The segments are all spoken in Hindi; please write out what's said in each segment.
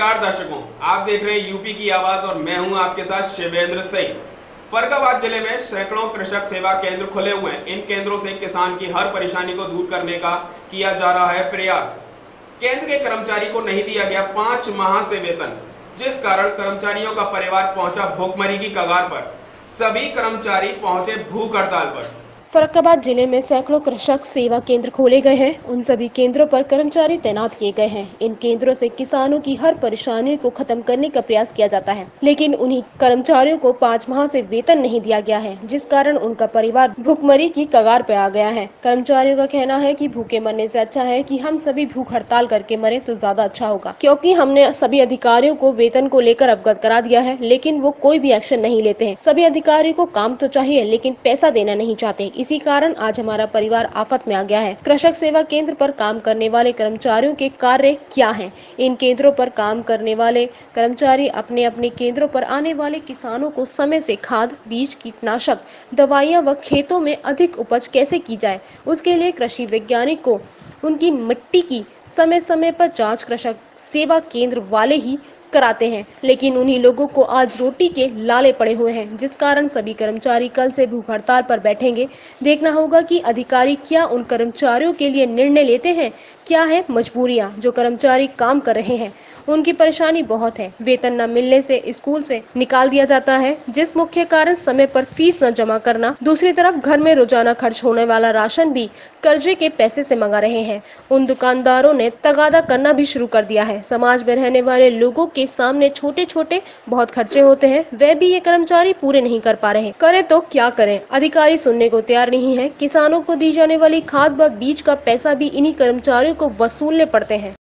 नमस्कार दर्शकों, आप देख रहे हैं यूपी की आवाज और मैं हूं आपके साथ शिवेंद्र सिंह। फर्रुखाबाद जिले में सैकड़ों कृषक सेवा केंद्र खुले हुए हैं। इन केंद्रों से किसान की हर परेशानी को दूर करने का किया जा रहा है प्रयास। केंद्र के कर्मचारी को नहीं दिया गया 5 माह से वेतन, जिस कारण कर्मचारियों का परिवार पहुंचा भूखमरी की कगार पर। सभी कर्मचारी पहुंचे भूख हड़ताल पर। फर्रुखाबाद जिले में सैकड़ों कृषक सेवा केंद्र खोले गए हैं। उन सभी केंद्रों पर कर्मचारी तैनात किए गए हैं। इन केंद्रों से किसानों की हर परेशानी को खत्म करने का प्रयास किया जाता है, लेकिन उन्हीं कर्मचारियों को 5 माह से वेतन नहीं दिया गया है, जिस कारण उनका परिवार भूखमरी की कगार पर आ गया है। कर्मचारियों का कहना है कि भूखे मरने से अच्छा है कि हम सभी भूख हड़ताल करके मरे तो ज्यादा अच्छा होगा, क्योंकि हमने सभी अधिकारियों को वेतन को लेकर अवगत करा दिया है, लेकिन वो कोई भी एक्शन नहीं लेते हैं। सभी अधिकारियों को काम तो चाहिए, लेकिन पैसा देना नहीं चाहते। इसी कारण आज हमारा परिवार आफत में आ गया है। कृषक सेवा केंद्र पर काम करने वाले कर्मचारियों के कार्य क्या हैं? इन केंद्रों पर काम करने वाले कर्मचारी अपने अपने केंद्रों पर आने वाले किसानों को समय से खाद, बीज, कीटनाशक, दवाइयां व खेतों में अधिक उपज कैसे की जाए, उसके लिए कृषि वैज्ञानिक को उनकी मिट्टी की समय समय पर जाँच कृषक सेवा केंद्र वाले ही कराते हैं, लेकिन उन्हीं लोगों को आज रोटी के लाले पड़े हुए हैं, जिस कारण सभी कर्मचारी कल से भूख हड़ताल पर बैठेंगे। देखना होगा कि अधिकारी क्या उन कर्मचारियों के लिए निर्णय लेते हैं। क्या है मजबूरियां जो कर्मचारी काम कर रहे हैं, उनकी परेशानी बहुत है। वेतन न मिलने से स्कूल से निकाल दिया जाता है, जिस मुख्य कारण समय पर फीस न जमा करना। दूसरी तरफ घर में रोजाना खर्च होने वाला राशन भी कर्जे के पैसे से मंगा रहे हैं। उन दुकानदारों ने तगादा करना भी शुरू कर दिया है। समाज में रहने वाले लोगों के सामने छोटे छोटे बहुत खर्चे होते हैं, वे भी ये कर्मचारी पूरे नहीं कर पा रहे। करे तो क्या करें? अधिकारी सुनने को तैयार नहीं है। किसानों को दी जाने वाली खाद व बीज का पैसा भी इन्हीं कर्मचारियों को वसूलने पड़ते हैं।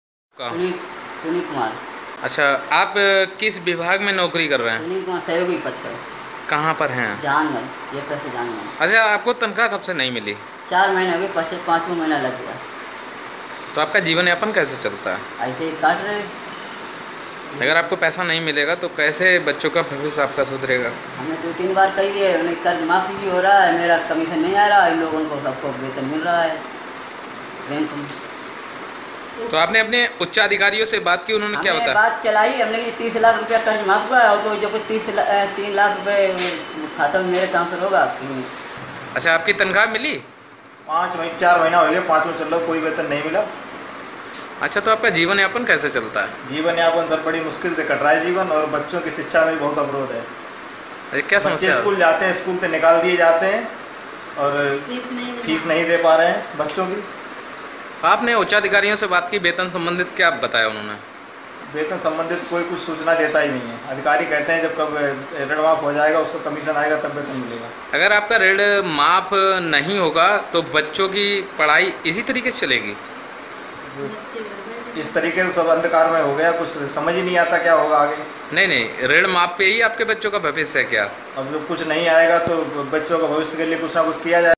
सुनील कुमार। अच्छा, आप किस विभाग में नौकरी कर रहे हैं? सुनील कुमार सहयोगी पद पर। कहाँ पर हैं? जानवर, ये पैसे जानवर। अच्छा, आपको तनख्वाह कब से नहीं मिली? 4 महीने हो गए, 5वां महीना लग गया। तो आपका जीवन यापन कैसे चलता है? ऐसे ही काट रहे। अगर आपको पैसा नहीं मिलेगा तो कैसे बच्चों का भविष्य आपका सुधरेगा? हमने 2-3 बार कही है, उन्हें कर्ज माफ़ी भी हो रहा है, मेरा कमीशन नहीं आ रहा है, इन लोगों को सबको वेतन मिल रहा है बैंक में। तो आपने अपने उच्चाधिकारियों से बात की, उन्होंने क्या बताया? बात चलाई हमने कि 30 लाख रुपया कर्ज माफ हुआ है और तो जो कुछ 3 लाख रुपए खाता में मेरे ट्रांसफर होगा। अच्छा, आपकी तनख्वाह मिली? 4 महीना हो गया, 5 में चल रहा, कोई वेतन नहीं मिला। अच्छा, तो आपका जीवन यापन कैसे चलता है? जीवन यापन सर बड़ी मुश्किल से कट रहा है जीवन, और बच्चों की शिक्षा में बहुत अवरोध है। अरे क्या समस्या? स्कूल जाते हैं, स्कूल से निकाल दिए जाते हैं और फीस नहीं दे पा रहे हैं बच्चों की। आपने उच्चाधिकारियों से बात की, वेतन संबंधित क्या बताया उन्होंने? वेतन संबंधित कोई कुछ सूचना देता ही नहीं है। अधिकारी कहते हैं जब कब ऋण माफ हो जाएगा, उसका कमीशन आएगा तब वेतन मिलेगा। अगर आपका ऋण माफ नहीं होगा तो बच्चों की पढ़ाई इसी तरीके से चलेगी? इस तरीके से सब अंधकार में हो गया, कुछ समझ ही नहीं आता क्या होगा आगे। नहीं, ऋण माफ पे ही आपके बच्चों का भविष्य है क्या? अब जब कुछ नहीं आएगा तो बच्चों का भविष्य के लिए कुछ ना कुछ किया जाए।